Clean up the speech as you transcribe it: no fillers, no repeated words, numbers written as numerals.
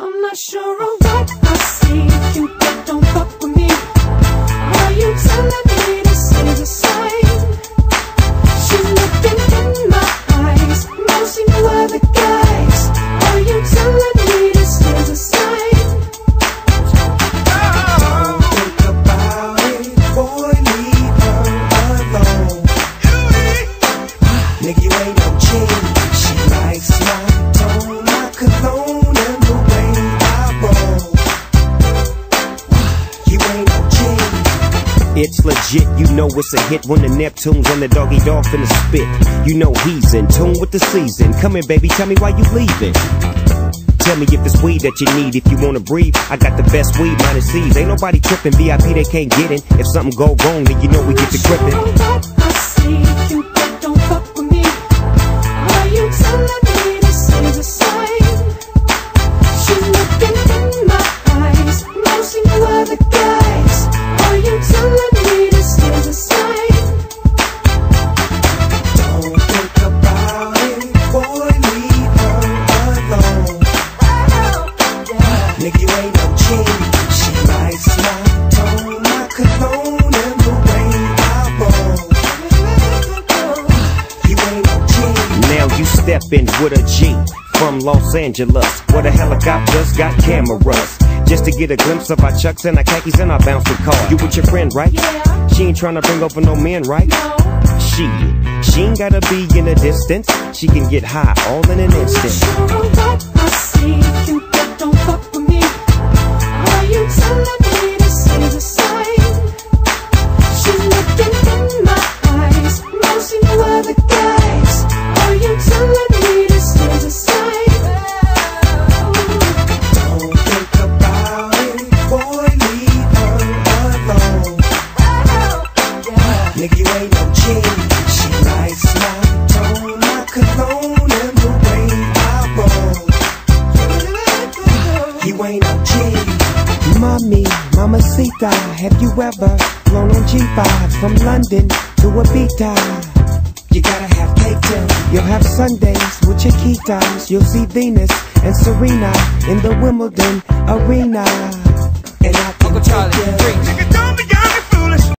I'm not sure of what I see. You don't fuck with me. Are you telling me this is a sign? She's looking in my eyes. No, she knew other guys. Are you telling me this is a sign? Don't think about it, boy, leave her alone. Nigga, you ain't no G. She likes my tone, my cologne, and the way I roll. You ain't no G. It's legit, you know it's a hit when the Neptunes and the doggy dog finna spit. You know he's in tune with the season. Come here, baby, tell me why you leaving. Tell me if it's weed that you need, if you wanna breathe. I got the best weed, minus C's. Ain't nobody tripping, VIP they can't get in. If something go wrong, then you know we get to gripping. What I see, you don't fuck with me. Are you telling me this is a sign? She's looking in my eyes. No, she knew other guys. Are you telling me this is a sign? Don't think about it, boy, leave her alone. Nigga, you ain't no G. She likes my tone, my cologne, and the way I roll. You ain't no G. Now you steppin' with a G from Los Angeles, where the helicopters got cameras. Just to get a glimpse of our chucks and our khakis and our bouncing car. You with your friend, right? Yeah. She ain't tryna bring over no men, right? No. She ain't gotta be in a distance. She can get high all in an instant. I'm not sure of what I see. You don't fuck with me. Are you telling me this is a sign? She's looking in my eyes. No, she knew other guys. Are you telling me this is a sign? Don't think about it, boy, leave her alone. Nigga, you ain't no G. She likes my tone, my cologne, and the way I roll. You ain't no G. Mommy, mamacita, have you ever flown on G5 from London to Ibiza? You gotta have cake too. You'll have Sundays with Chiquitas. You'll see Venus and Serena in the Wimbledon arena. And I can take you.